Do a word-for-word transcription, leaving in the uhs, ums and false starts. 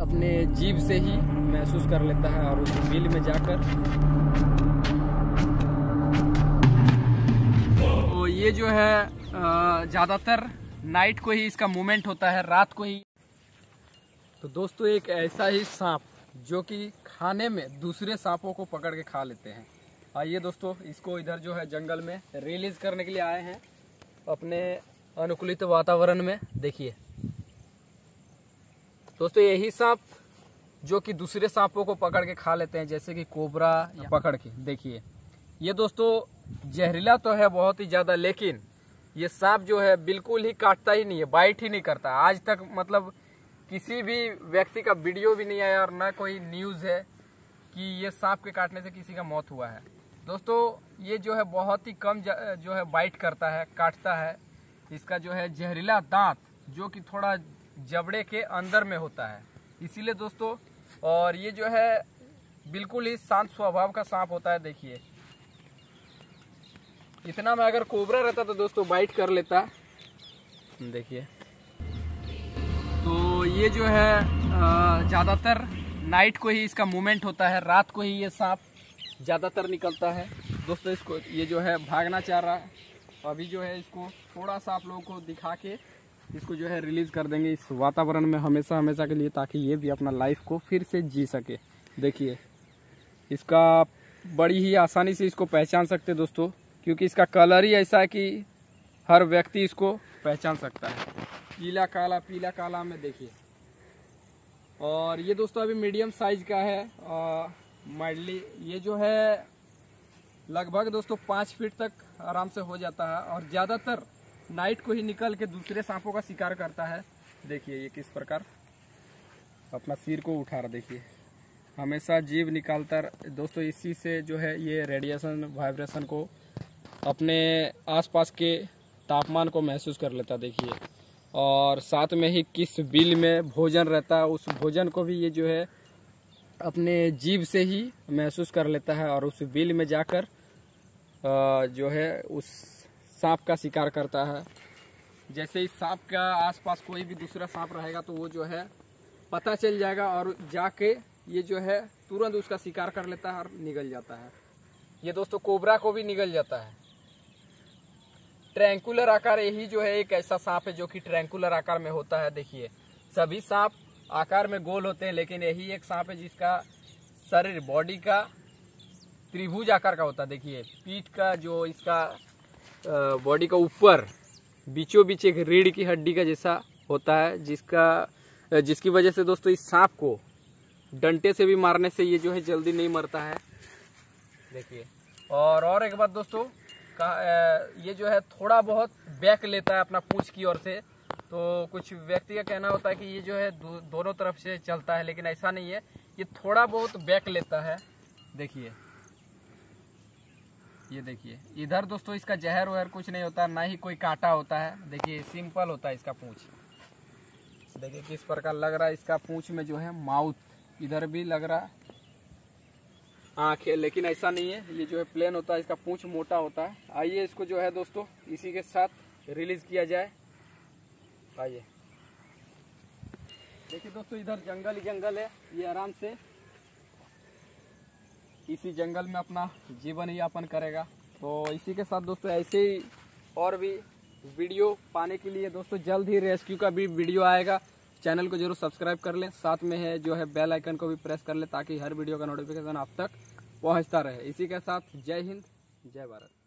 अपने जीभ से ही महसूस कर लेता है और उस बिल में जाकर तो ये जो है ज़्यादातर नाइट को ही इसका मूवमेंट होता है, रात को ही। तो दोस्तों एक ऐसा ही सांप जो कि खाने में दूसरे सांपों को पकड़ के खा लेते हैं। आइए दोस्तों इसको इधर जो है जंगल में रिलीज करने के लिए आए हैं अपने अनुकूलित वातावरण में। देखिए दोस्तों यही सांप जो कि दूसरे सांपों को पकड़ के खा लेते हैं, जैसे कि कोबरा या पकड़ के। देखिए ये दोस्तों जहरीला तो है बहुत ही ज़्यादा, लेकिन ये सांप जो है बिल्कुल ही काटता ही नहीं है, बाइट ही नहीं करता। आज तक मतलब किसी भी व्यक्ति का वीडियो भी नहीं आया और ना कोई न्यूज़ है कि ये सांप के काटने से किसी का मौत हुआ है। दोस्तों ये जो है बहुत ही कम जो है बाइट करता है, काटता है। इसका जो है जहरीला दांत जो कि थोड़ा जबड़े के अंदर में होता है, इसीलिए दोस्तों। और ये जो है बिल्कुल ही शांत स्वभाव का सांप होता है। देखिए इतना में अगर कोबरा रहता तो दोस्तों बाइट कर लेता। देखिए तो ये जो है ज़्यादातर नाइट को ही इसका मूवमेंट होता है, रात को ही ये सांप ज़्यादातर निकलता है। दोस्तों इसको ये जो है भागना चाह रहा है, अभी जो है इसको थोड़ा सा आप लोगों को दिखा के इसको जो है रिलीज़ कर देंगे इस वातावरण में हमेशा हमेशा के लिए, ताकि ये भी अपना लाइफ को फिर से जी सके। देखिए इसका बड़ी ही आसानी से इसको पहचान सकते हैं दोस्तों, क्योंकि इसका कलर ही ऐसा है कि हर व्यक्ति इसको पहचान सकता है। पीला काला पीला काला में देखिए। और ये दोस्तों अभी मीडियम साइज का है। माइडली ये जो है लगभग दोस्तों पाँच फीट तक आराम से हो जाता है, और ज़्यादातर नाइट को ही निकल के दूसरे सांपों का शिकार करता है। देखिए ये किस प्रकार अपना सिर को उठा रहा, देखिए हमेशा जीभ निकालता दोस्तों। इसी से जो है ये रेडिएशन वाइब्रेशन को अपने आसपास के तापमान को महसूस कर लेता। देखिए और साथ में ही किस बिल में भोजन रहता है, उस भोजन को भी ये जो है अपने जीभ से ही महसूस कर लेता है और उस बिल में जाकर जो है उस सांप का शिकार करता है। जैसे इस सांप का आसपास कोई भी दूसरा सांप रहेगा तो वो जो है पता चल जाएगा और जाके ये जो है तुरंत उसका शिकार कर लेता है और निगल जाता है। ये दोस्तों कोबरा को भी निगल जाता है। ट्रैंकुलर आकार यही जो है एक ऐसा सांप है जो कि ट्रैंकुलर आकार में होता है। देखिए सभी सांप आकार में गोल होते हैं, लेकिन यही एक सांप है जिसका शरीर बॉडी का त्रिभुज आकार का होता है। देखिए पीठ का जो इसका बॉडी का ऊपर बीचों बीच एक रीढ़ की हड्डी का जैसा होता है, जिसका जिसकी वजह से दोस्तों इस सांप को डंटे से भी मारने से ये जो है जल्दी नहीं मरता है। देखिए और और एक बात दोस्तों का ये जो है थोड़ा बहुत बैक लेता है अपना पूंछ की ओर से। तो कुछ व्यक्ति का कहना होता है कि ये जो है दो, दोनों तरफ से चलता है, लेकिन ऐसा नहीं है, ये थोड़ा बहुत बैक लेता है। देखिए ये देखिए इधर दोस्तों इसका जहर वहर कुछ नहीं होता, ना ही कोई कांटा होता है। देखिए सिंपल होता है इसका पूंछ। देखिए किस प्रकार लग रहा है इसका पूंछ में जो है माउथ, इधर भी लग रहा है आँख है, लेकिन ऐसा नहीं है, ये जो है प्लेन होता है, इसका पूंछ मोटा होता है। आइए इसको जो है दोस्तों इसी के साथ रिलीज किया जाए। आइए देखिए दोस्तों इधर जंगल ही जंगल है, ये आराम से इसी जंगल में अपना जीवन यापन करेगा। तो इसी के साथ दोस्तों ऐसे ही और भी वीडियो पाने के लिए दोस्तों जल्द ही रेस्क्यू का भी वीडियो आएगा। चैनल को जरूर सब्सक्राइब कर लें, साथ में है जो है बेल आइकन को भी प्रेस कर लें, ताकि हर वीडियो का नोटिफिकेशन आप तक पहुंचता रहे। इसी के साथ जय हिंद जय भारत।